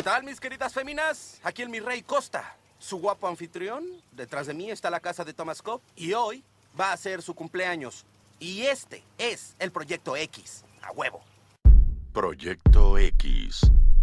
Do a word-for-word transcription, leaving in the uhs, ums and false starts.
tal, mis queridas féminas? Aquí el mi rey Costa, su guapo anfitrión. Detrás de mí está la casa de Thomas Cobb. Y hoy va a ser su cumpleaños. Y este es el Proyecto X. A huevo. Proyecto X.